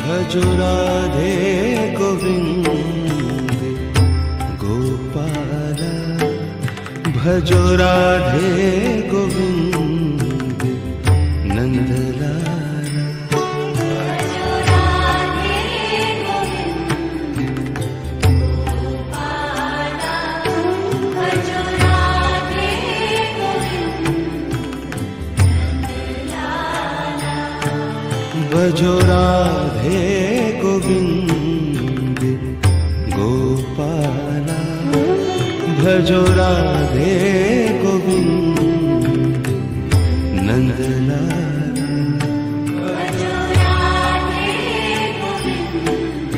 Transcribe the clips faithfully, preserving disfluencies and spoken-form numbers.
भजो राधे गोविंद गोपाल, भजो राधे गोविंद नंदलाल। भजो राधे गोविंद गोपाल, भजो राधे गोविंद नंदलाल। भजो राधे गोविंद गोपाल, भजो राधे गोविंद नंदलाल। भजो राधे गोविंद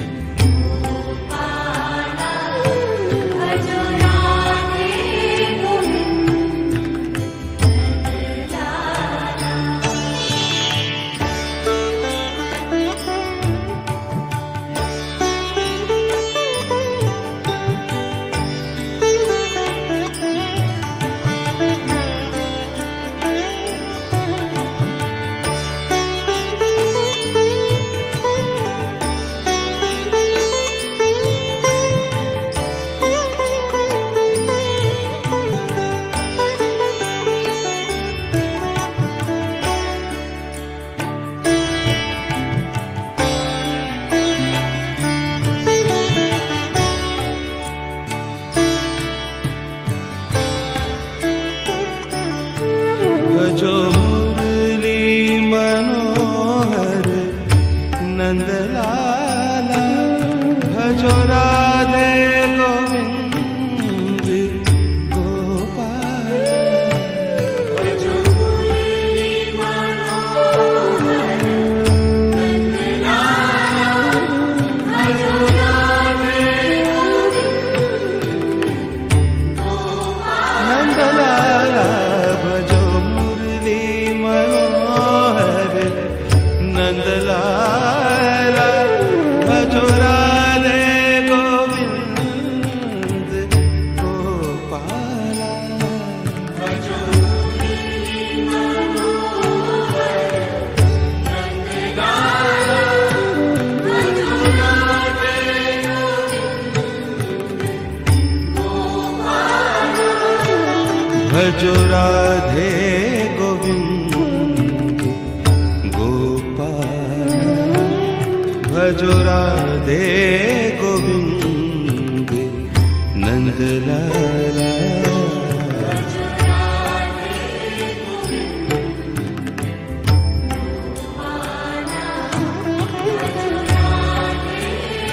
गोपाल, भजो राधे गोविंद नंदलाल। भजो मुरली मनोहर नंदलाल, भजो राधे गोविंद गोपाल। भजो मुरली मनोहर नंदलाल, भजो राधे गोविंद गोपाल। नंदलाल भजो मुरली मनोहर नंदलाल, भजो राधे गोविंद गोपाल। भजो मुरली मनोहर नंदलाल, भजो राधे गोविंद गोपाल। भजो राधे गोविंद गोपाल, भजो राधे गोविंद नंदलाल। भजो राधे गोविंद गोपाल, भजो राधे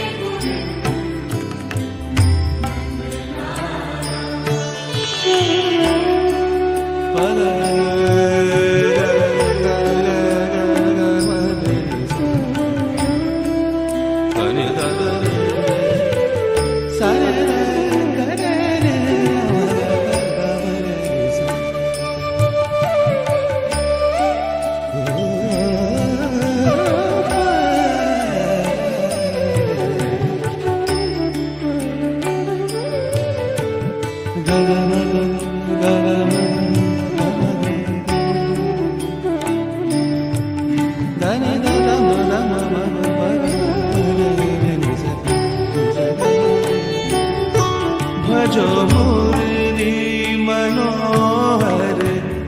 भजो मुरली मनोहर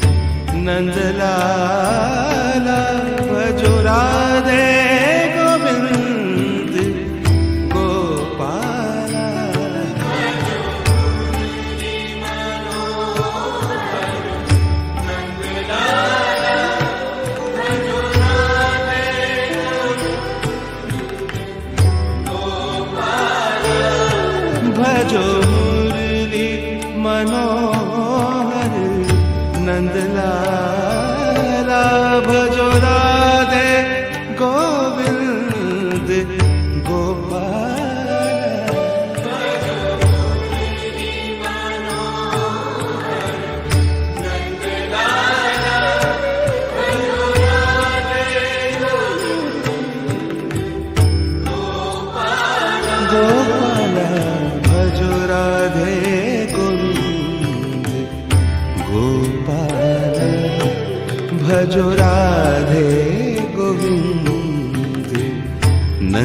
नंदलाल, भजो राधे गोविंद गोपाल। भजो मुरली मनोहर नंदलाल,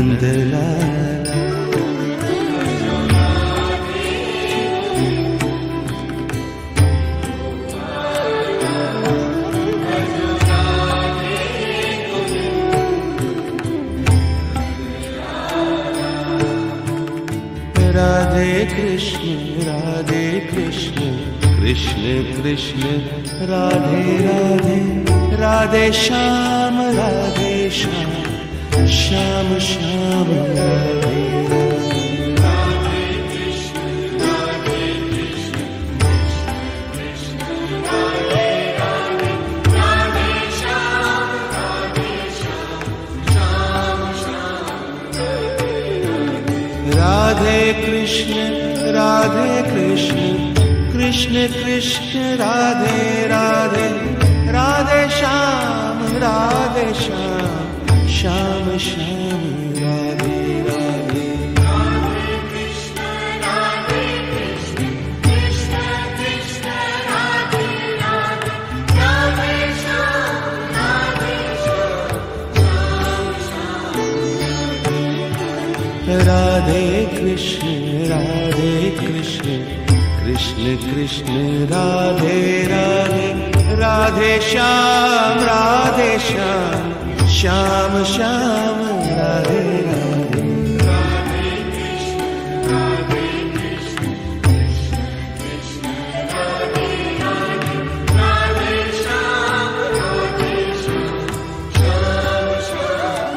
नंद लाला। राधे कृष्ण राधे कृष्ण कृष्ण कृष्ण राधे राधे, राधे श्याम राधे श्याम श्याम श्याम राधे राधे। राधे कृष्ण राधे कृष्ण कृष्ण कृष्ण राधे राधे, राधे श्याम राधे श्याम श्याम श्याम राधे राधे। राधे कृष्ण राधे कृष्ण कृष्ण कृष्ण राधे राधे, राधे श्याम राधे श्याम श्याम श्याम राधे कृष्ण राधे कृष्ण कृष्ण कृष्ण राधे राधे, राधे श्याम राधे श्याम श्याम श्याम राधे राधे। राधे कृष्ण राधे कृष्ण कृष्ण कृष्ण राधे राधे, राधे श्याम राधे श्याम श्याम श्याम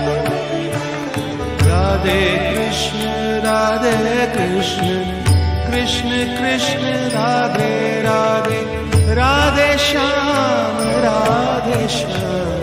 राधे कृष्ण राधे कृष्ण कृष्ण कृष्ण राधे राधे, राधे श्याम राधे श्याम